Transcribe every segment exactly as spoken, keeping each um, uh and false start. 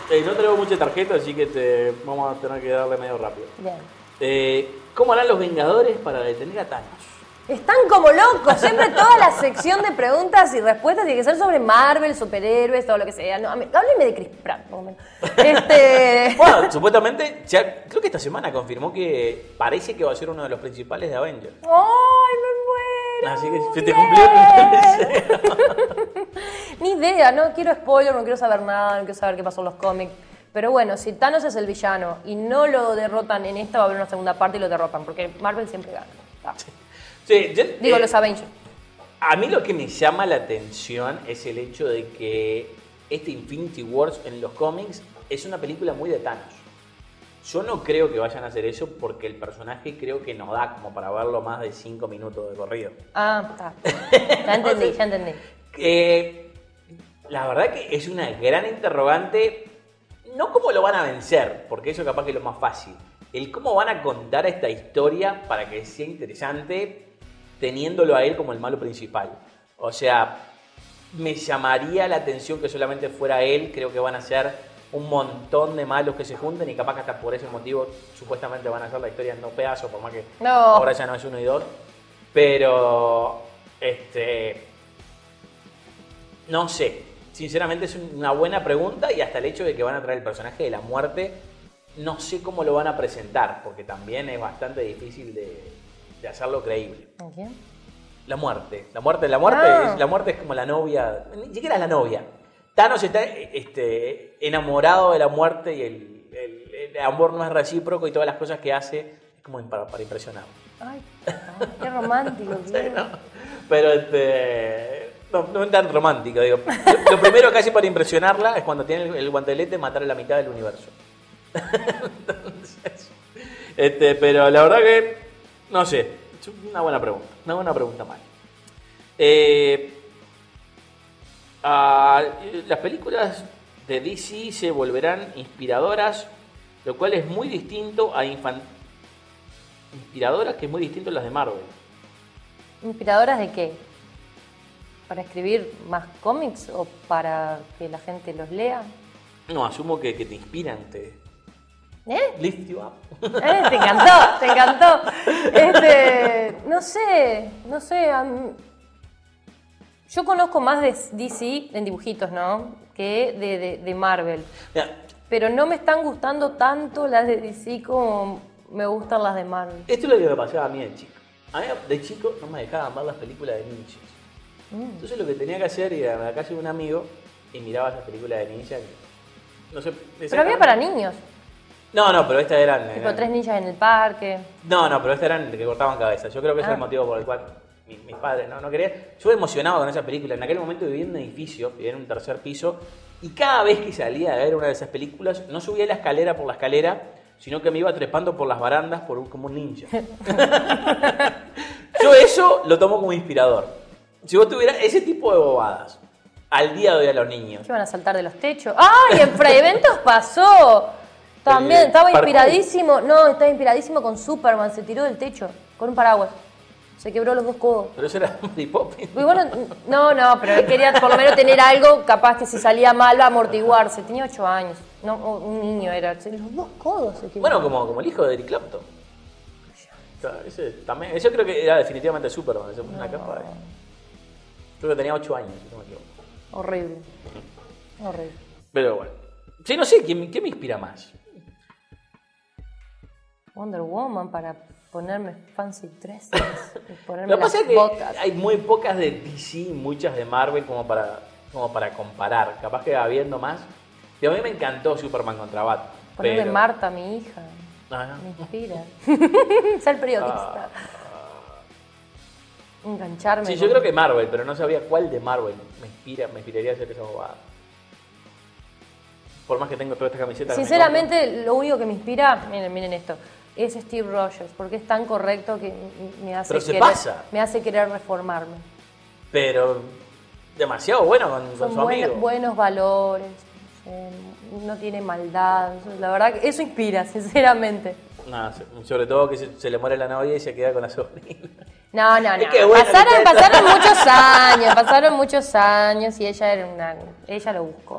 Eh, no tenemos mucha tarjeta, así que te, vamos a tener que darle medio rápido. Bien. Eh, ¿Cómo harán los Vengadores para detener a Thanos? Están como locos. Siempre toda la sección de preguntas y respuestas tiene que ser sobre Marvel, superhéroes, todo lo que sea. No, a mí- hábleme de Chris Pratt, por lo menos. Este... Bueno, supuestamente, ya, creo que esta semana confirmó que parece que va a ser uno de los principales de Avengers. ¡Ay, me muero! Así que se te Bien. cumplió el deseo. Ni idea, no quiero spoiler, no quiero saber nada, no quiero saber qué pasó en los cómics. Pero bueno, si Thanos es el villano y no lo derrotan en esta, va a haber una segunda parte y lo derrotan, porque Marvel siempre gana. Ah. Sí, yo- Digo, eh, los Avengers. A mí lo que me llama la atención es el hecho de que este Infinity Wars en los cómics es una película muy de Thanos. Yo no creo que vayan a hacer eso porque el personaje creo que nos da como para verlo más de cinco minutos de corrido. Ah, está. Ya entendí, ya entendí. Eh, la verdad que es una gran interrogante, no cómo lo van a vencer, porque eso capaz que es lo más fácil, el cómo van a contar esta historia para que sea interesante teniéndolo a él como el malo principal. O sea, me llamaría la atención que solamente fuera él, creo que van a ser un montón de malos que se junten y capaz que hasta por ese motivo supuestamente van a hacer la historia en dos pedazos, por más que No. ahora ya no es uno y dos. Pero, este, no sé, sinceramente es una buena pregunta y hasta el hecho de que van a traer el personaje de la muerte, no sé cómo lo van a presentar, porque también es bastante difícil de, de hacerlo creíble. ¿A quién? La muerte, la muerte, la muerte, Ah. es, la muerte es como la novia, ni siquiera es la novia. Thanos está este, enamorado de la muerte y el, el- el amor no es recíproco y todas las cosas que hace es como para, para impresionar. Ay, ay, qué romántico. Sí, tío. ¿no? Pero este, no, no es tan romántico, digo. Lo, lo primero que hace para impresionarla es cuando tiene el, el guantelete matar a la mitad del universo. Entonces, este, pero la verdad que, no sé, es una buena pregunta, una buena pregunta más. Eh, ah, las películas de D C se volverán inspiradoras, lo cual es muy distinto a infan- inspiradoras, que es muy distinto a las de Marvel. ¿Inspiradoras de qué? ¿Para escribir más cómics o para que la gente los lea? No, asumo que, que te inspiran, te ¿Eh? lift you up. Eh, te encantó, te encantó. Este, no sé, no sé. a mí- Yo conozco más de D C en dibujitos, ¿no? Que de, de- de Marvel. Mira, Pero no me están gustando tanto las de D C como me gustan las de Marvel. esto es lo que me pasaba a mí de chico. A mí de chico no me dejaban ver las películas de ninjas. Mm. Entonces lo que tenía que hacer era ir a la casa de un amigo y miraba esas películas de ninjas. No sé, Pero había para niños. No, no, pero estas eran... Tipo eran- tres ninjas en el parque. No, no, pero estas eran de que cortaban cabezas. Yo creo que ese Ah. es el motivo por el cual mi- mis padres no, no querían. Yo emocionado con esa película. En aquel momento vivía en un edificio, vivía en un tercer piso, y cada vez que salía a ver una de esas películas, no subía la escalera por la escalera, sino que me iba trepando por las barandas por un- como un ninja. Yo eso lo tomo como inspirador. Si vos tuvieras ese tipo de bobadas al día de hoy a los niños. Que iban a saltar de los techos. ¡Ay! En Preeventos pasó. También El estaba parkour. inspiradísimo. No, estaba inspiradísimo con Superman. Se tiró del techo con un paraguas. Se quebró los dos codos. Pero eso era Mary Poppins. Y bueno, no, no, pero él quería por lo menos tener algo capaz que si salía mal amortiguarse. Tenía ocho años. No, un niño era. Los dos codos se quebró. Bueno, como, como el hijo de Eric Clapton. Claro, ese también, eso creo que era definitivamente Superman. Ese fue una capa de- Creo que tenía ocho años, si no me equivoco. Horrible. Horrible. Pero bueno. Sí, no sé, ¿qué, qué me inspira más? Wonder Woman para ponerme fancy dresses. Y ponerme Lo que las pasa es que botas. hay muy pocas de D C y muchas de Marvel como para, como para comparar. Capaz que habiendo más. Y a mí me encantó Superman contra Batman. Ponerme pero- Marta, mi hija. Ah, no. Me inspira. Ser periodista. Engancharme. Sí, con- yo creo que Marvel, pero no sabría cuál de Marvel me inspira, me inspiraría a hacer esa bobada. Por más que tengo toda esta camiseta. que me Sinceramente, lo único que me inspira, miren, miren esto, es Steve Rogers, porque es tan correcto que m- me hace, Pero se querer, pasa. me hace querer reformarme. compro. Pero demasiado bueno con, con Son su buena- amigo. buenos valores, eh, no tiene maldad. La verdad que eso inspira, sinceramente. No, so- sobre todo que se, se le muere la novia y se queda con la sobrina. No, no, no. Es que bueno, pasaron, Nicoleta. pasaron muchos años, pasaron muchos años y ella era una. Ella lo buscó.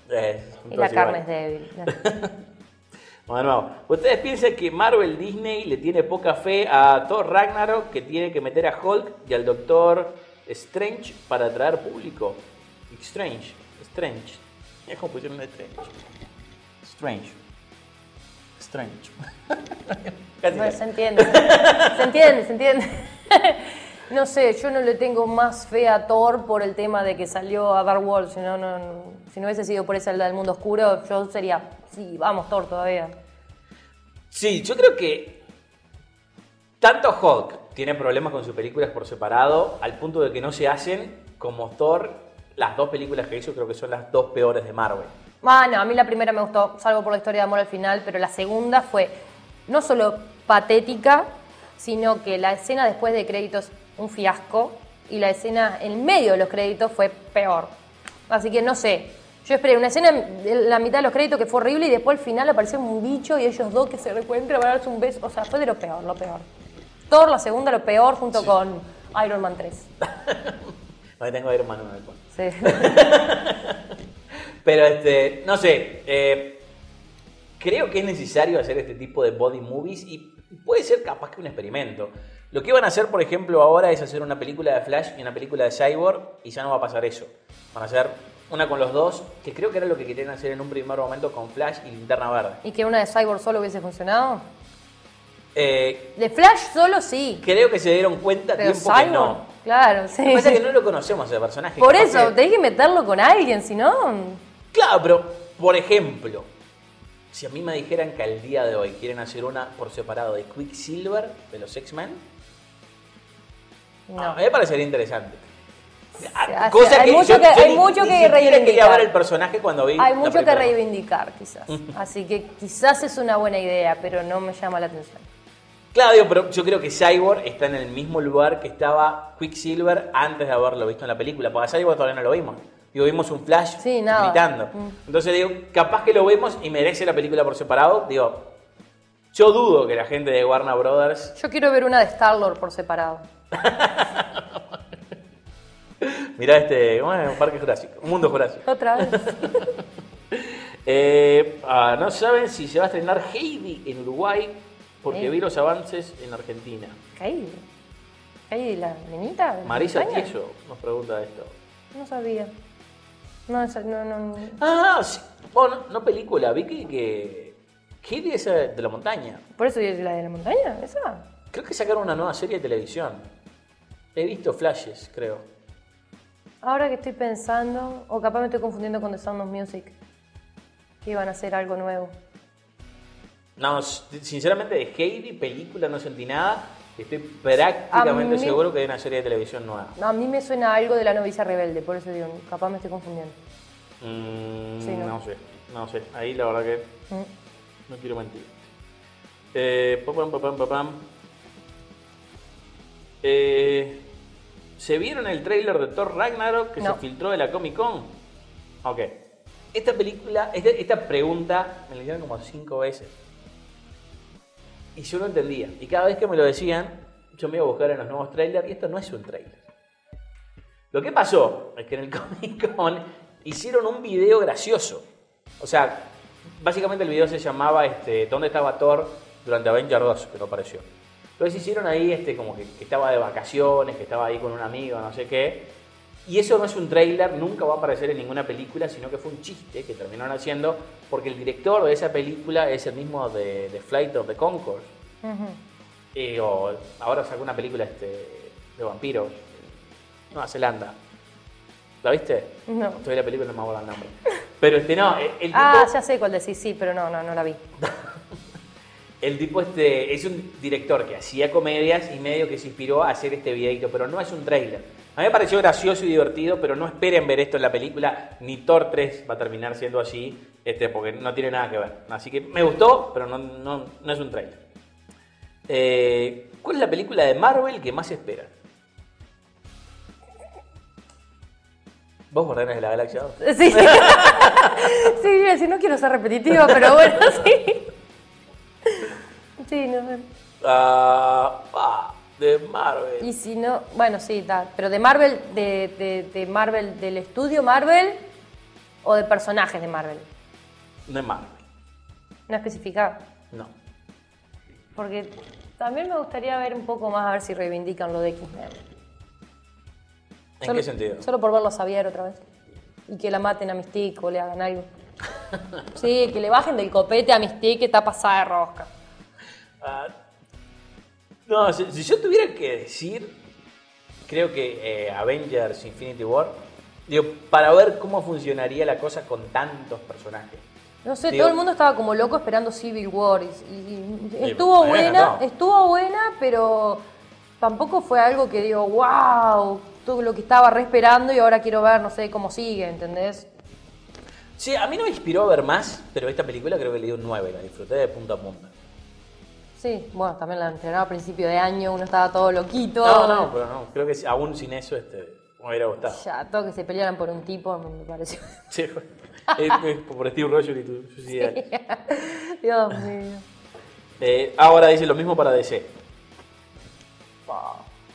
Eh, Y la todos carne iguales. es débil. Bueno, ¿ustedes piensan que Marvel Disney le tiene poca fe a Thor Ragnarok, que tiene que meter a Hulk y al Doctor Strange para atraer público? Strange, Strange. Es como pusieron de Strange. Strange. Strange. Casi Bueno, casi. se entiende. Se entiende, se entiende. No sé, yo no le tengo más fe a Thor por el tema de que salió a Dark World. Si no, no, no- si no hubiese sido por esa del mundo oscuro, yo sería, sí, vamos, Thor todavía. Sí, yo creo que tanto Hulk tiene problemas con sus películas por separado, al punto de que no se hacen como Thor. Las dos películas que hizo creo que son las dos peores de Marvel. Ah, no, a mí la primera me gustó, salvo por la historia de amor al final, pero la segunda fue no solo patética, sino que la escena después de créditos, un fiasco, y la escena en medio de los créditos fue peor. Así que no sé, yo esperé una escena en la mitad de los créditos que fue horrible y después al final apareció un bicho y ellos dos que se reencuentran para darse un beso. O sea, fue de lo peor, lo peor. Thor, la segunda, lo peor, junto con Iron Man tres. Ahí tengo Iron Man uno después. Sí. Pero este, no sé, eh, creo que es necesario hacer este tipo de body movies y puede ser capaz que un experimento. Lo que van a hacer, por ejemplo, ahora es hacer una película de Flash y una película de Cyborg y ya no va a pasar eso. Van a hacer una con los dos, que creo que era lo que querían hacer en un primer momento con Flash y Linterna Verde. ¿Y que una de Cyborg solo hubiese funcionado? Eh, De Flash solo sí. creo que se dieron cuenta a Pero tiempo que Cyborg, no. claro, sí. Lo que pasa es que no lo conocemos ese personaje. Por capaz eso, que- tenés que meterlo con alguien, si no. Claro, pero, por ejemplo, si a mí me dijeran que al día de hoy quieren hacer una por separado de Quicksilver, de los X-Men, No. a mí me parecería interesante. sea, Cosa hay que mucho yo- que- yo hay ni- mucho ni que siquiera quería reivindicar. ver el personaje cuando vi Hay la mucho que película. reivindicar, quizás. Así que quizás es una buena idea, pero no me llama la atención. Claro, digo, pero yo creo que Cyborg está en el mismo lugar que estaba Quicksilver antes de haberlo visto en la película, porque a Cyborg todavía no lo vimos. Digo, vimos un Flash Sí, nada. gritando. Mm. Entonces digo, capaz que lo vemos y merece la película por separado. Digo, yo dudo que la gente de Warner Brothers... Yo quiero ver una de Star-Lord por separado. Mirá este, bueno, un parque jurásico, un mundo jurásico. Otra vez. Eh, ah, no saben si se va a estrenar Heidi en Uruguay porque Eh. vi los avances en Argentina. Heidi. Heidi, la nenita. de Marisa montaña. Tieso nos pregunta esto. No sabía. No, esa- no, no, no. Ah, sí. Bueno, no película, vi que, que Heidi es eh, de la montaña. ¿Por eso es la de la montaña? ¿Esa? Creo que sacaron una nueva serie de televisión. He visto flashes, creo. Ahora que estoy pensando, o capaz me estoy confundiendo con The Sound of Music, que iban a hacer algo nuevo. No, s- sinceramente de Heidi, película, no sentí nada. Estoy prácticamente A mí- seguro que hay una serie de televisión nueva. No, a mí me suena algo de La novicia rebelde, por eso digo, capaz me estoy confundiendo. Mm, Sí, ¿no? ¿no? sé, no sé. Ahí la verdad que Mm. no quiero mentir. Eh, papam, papam, papam. Eh, ¿Se vieron el tráiler de Thor Ragnarok que No. se filtró de la Comic Con? Ok. Esta película, esta, esta pregunta me la hicieron como cinco veces. Y yo no entendía. Y cada vez que me lo decían, yo me iba a buscar en los nuevos trailers y esto no es un trailer. Lo que pasó es que en el Comic Con hicieron un video gracioso. O sea, básicamente el video se llamaba este, ¿Dónde estaba Thor durante Avengers dos? Que no apareció. Entonces hicieron ahí este, como que, que estaba de vacaciones, que estaba ahí con un amigo, no sé qué. Y eso no es un trailer, nunca va a aparecer en ninguna película, sino que fue un chiste que terminaron haciendo porque el director de esa película es el mismo de, de Flight of the Conchords. Ujú. Eh, o ahora sacó una película este, de vampiros, Nueva Zelanda. ¿La viste? No. Todavía la película no me acuerdo el nombre. Pero este no, el, el tipo, Ah, ya sé cuál decís, sí, pero no, no, no la vi. el tipo este es un director que hacía comedias y medio que se inspiró a hacer este videito, pero no es un trailer. A mí me pareció gracioso y divertido, pero no esperen ver esto en la película, ni Thor tres va a terminar siendo así, este, porque no tiene nada que ver. Así que me gustó, pero no, no, no es un trailer. Eh, ¿Cuál es la película de Marvel que más esperan? ¿Vos Guardianes de la Galaxia dos? Sí. Sí, yo iba a decir, no quiero ser repetitiva, pero bueno, sí. Sí, no sé. Ah, ah, de Marvel. Y si no, bueno, sí, da. Pero de Marvel, de, de, de Marvel, del estudio Marvel, ¿O de personajes de Marvel? No es Marvel. No especificar. No. Porque también me gustaría ver un poco más a ver si reivindican lo de X-Men. ¿En Solo- qué sentido? Solo por verlo a Xavier otra vez. Y que la maten a Mystique o le hagan algo. Sí, que le bajen del copete a Mystique que está pasada de rosca. Ah, no, si, si yo tuviera que decir, creo que eh, Avengers Infinity War, digo, para ver cómo funcionaría la cosa con tantos personajes. No sé, Digo- todo el mundo estaba como loco esperando Civil War. Y, y- y Sí, estuvo a mí me buena, encantó. estuvo buena, pero tampoco fue algo que digo, wow, todo lo que estaba re esperando y ahora quiero ver, no sé cómo sigue, ¿entendés? Sí, a mí no me inspiró a ver más, pero esta película creo que le di un nueve, la disfruté de punta a punta. Sí, bueno, también la entrenaba a principio de año, uno estaba todo loquito. No, no, pero no, creo que aún sin eso este, me hubiera gustado. Ya, todo que se pelearan por un tipo, me me pareció. Sí, es, es por Steve Rogers y tu suicidio. Dios mío. Eh, ahora dice lo mismo para D C. Fua.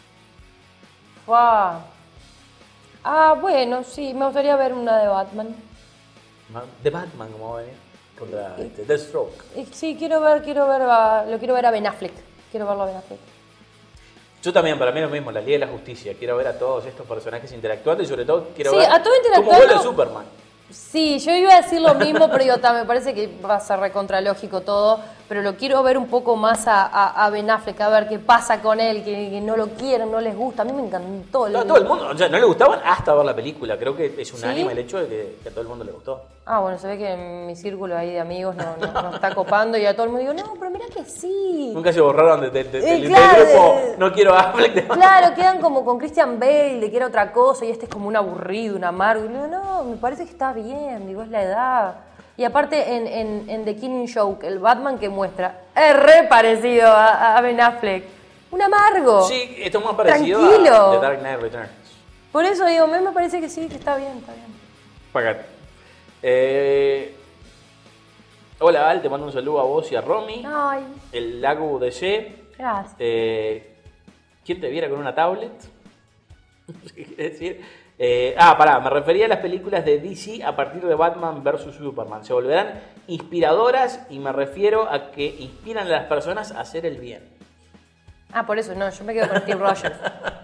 Fua. Ah, bueno, sí, me gustaría ver una de Batman. De Batman, como va a venir contra este, Deathstroke. Eh, Sí, quiero ver, quiero ver, a- lo quiero ver a Ben Affleck. Quiero verlo a Ben Affleck. Yo también, para mí es lo mismo, la Liga de la Justicia. Quiero ver a todos estos personajes interactuando y sobre todo quiero Sí, ver a todos cómo interactuando. vuelve Superman. Sí, yo iba a decir lo mismo, pero digo, ta, me parece que va a ser recontralógico todo, pero lo quiero ver un poco más a, a, a Ben Affleck, a ver qué pasa con él, que, que no lo quieren, no les gusta. A mí me encantó. No, a todo el mundo, o sea, no le gustaban hasta ver la película. Creo que es ¿Sí? unánime el hecho de que, que a todo el mundo le gustó. Ah, bueno, se ve que en mi círculo ahí de amigos no, no, no está copando y a todo el mundo digo, no, pero mira que sí. Nunca se borraron de- de- de- Eh, del, claro, del grupo. de- No quiero a Affleck de Claro, quedan como con Christian Bale, de que era otra cosa, y este es como un aburrido, un amargo. Y digo, no, me parece que está bien, digo, es la edad. Y aparte en, en, en The Killing Joke, el Batman que muestra, es re parecido a, a Ben Affleck. Un amargo. Sí, esto es más parecido Tranquilo. a The Dark Knight Returns. Por eso digo, a mí me parece que sí, que está bien, está bien. Pagate. Eh, hola Al, te mando un saludo a vos y a Romy. Ay, El Lago D C. gracias. Eh, ¿Quién te viera con una tablet? ¿Qué quiere decir? Eh, ah, pará, me refería a las películas de D C a partir de Batman versus Superman. Se volverán inspiradoras y me refiero a que inspiran a las personas a hacer el bien. Ah, por eso, no, yo me quedo con Steve Rogers.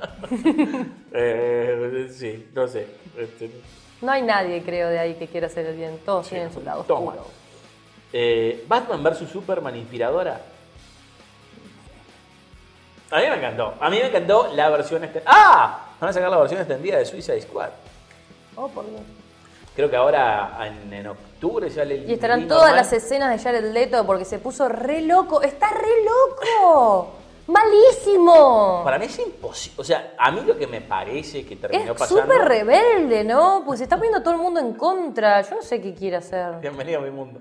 Eh, sí, no sé. Este, No hay nadie, creo, de ahí que quiera hacer el bien. Todos sí, tienen su lado toma. oscuro. Eh, Batman versus Superman inspiradora. A mí me encantó. A mí me encantó la versión extendida. ¡Ah! Van a sacar la versión extendida de Suicide Squad. Oh, por Dios. Creo que ahora en, en octubre sale el. Y estarán el todas normal. las escenas de Jared Leto porque se puso re loco. ¡Está re loco! ¡Malísimo! Para mí es imposible. O sea, a mí lo que me parece que terminó Es pasando. súper rebelde, ¿no? Pues se está poniendo todo el mundo en contra. Yo no sé qué quiere hacer. Bienvenido a mi mundo.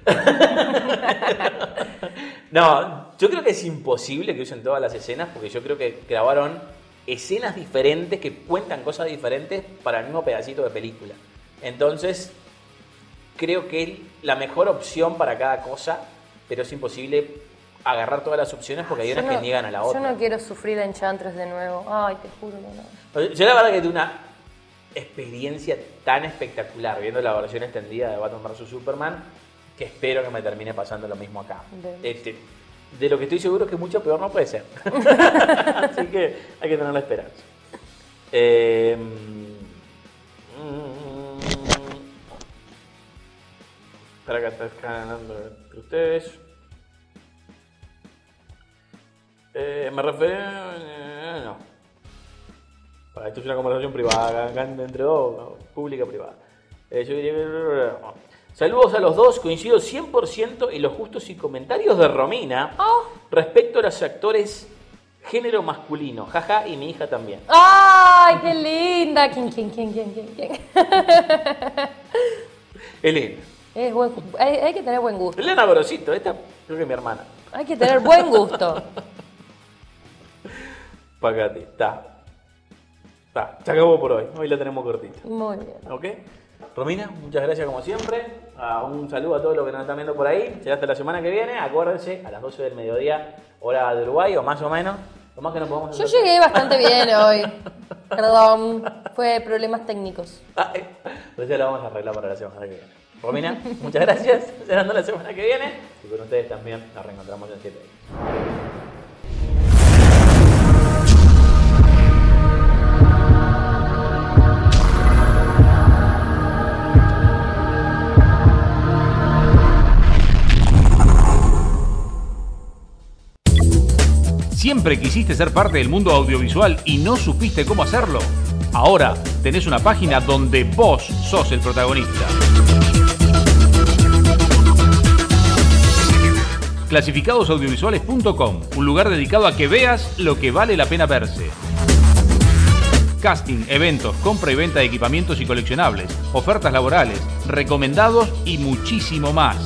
No, yo creo que es imposible que usen todas las escenas porque yo creo que grabaron escenas diferentes que cuentan cosas diferentes para el mismo pedacito de película. Entonces, creo que es la mejor opción para cada cosa, pero es imposible agarrar todas las opciones porque hay Yo unas no- que niegan a la otra. Yo no quiero sufrir Enchantress de nuevo. Ay, te juro que no. Yo la verdad que tuve una experiencia tan espectacular viendo la versión extendida de Batman versus Superman que espero que me termine pasando lo mismo acá. De- Este, de lo que estoy seguro es que mucho peor no puede ser. Así que hay que tener la esperanza. Eh, mm, espera que está escaneando entre ustedes. Eh, me refiero... eh, no. Para, esto es una conversación privada, acá entre dos, no, pública privada. Eh, yo diría que... Saludos a los dos, coincido cien por ciento en los justos y comentarios de Romina Oh. respecto a los actores género masculino. Jaja, y mi hija también. ¡Ay, qué linda! ¿Quién, quién, quién, quién, quién? quién? Elena. Es buen- hay, hay que tener buen gusto. Elena Gorosito, esta creo que es mi hermana. Hay que tener buen gusto. Pagati, está. Está, se acabó por hoy. Hoy la tenemos cortita. Muy bien. ¿Ok? Romina, muchas gracias como siempre. Ah, un saludo a todos los que nos están viendo por ahí. Será hasta la semana que viene. Acuérdense, a las doce del mediodía, hora de Uruguay, o más o menos. Lo más que nos podemos Yo hacer. llegué bastante bien hoy. Perdón, fue problemas técnicos. Ah, eh, Entonces lo vamos a arreglar para la semana que viene. Romina, muchas gracias. Será la semana que viene. Y con ustedes también nos reencontramos en siete días. ¿Siempre quisiste ser parte del mundo audiovisual y no supiste cómo hacerlo? Ahora tenés una página donde vos sos el protagonista. clasificados audiovisuales punto com, un lugar dedicado a que veas lo que vale la pena verse. Casting, eventos, compra y venta de equipamientos y coleccionables, ofertas laborales, recomendados y muchísimo más.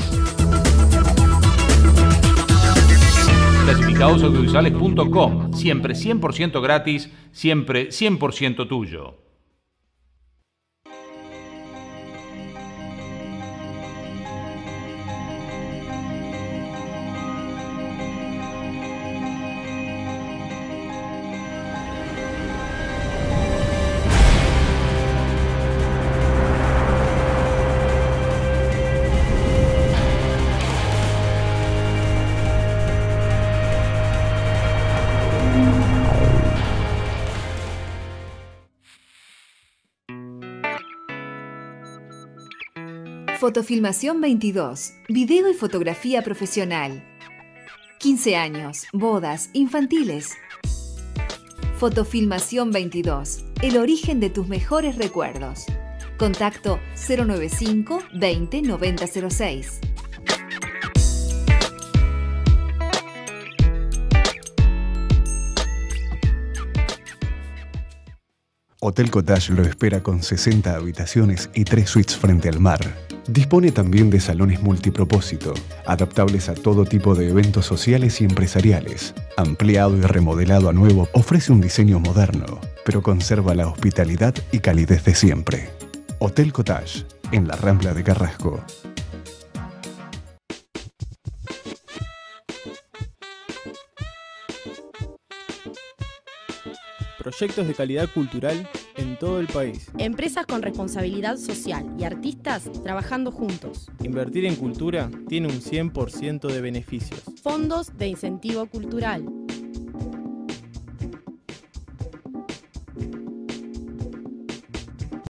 clasificados audiovisuales punto com, siempre cien por ciento gratis, siempre cien por ciento tuyo. Fotofilmación veintidós, video y fotografía profesional. quince años, bodas, infantiles. Fotofilmación veintidós, el origen de tus mejores recuerdos. Contacto cero noventa y cinco, veinte, noventa cero seis. Hotel Cottage lo espera con sesenta habitaciones y tres suites frente al mar. Dispone también de salones multipropósito, adaptables a todo tipo de eventos sociales y empresariales. Ampliado y remodelado a nuevo, ofrece un diseño moderno, pero conserva la hospitalidad y calidez de siempre. Hotel Cottage, en la Rambla de Carrasco. Proyectos de calidad cultural en todo el país. Empresas con responsabilidad social y artistas trabajando juntos. Invertir en cultura tiene un cien por ciento de beneficios. Fondos de incentivo cultural.